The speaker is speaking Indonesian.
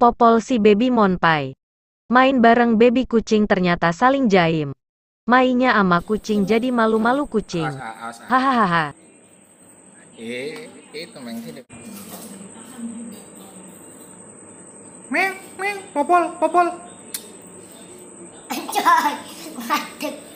Popol si baby monpai. Main bareng baby kucing ternyata saling jaim. Mainnya ama kucing jadi malu-malu kucing. Awas, awas, awas. Hahaha. Itu main sini. Meng, meng, popol, popol. Coy, ngadeg.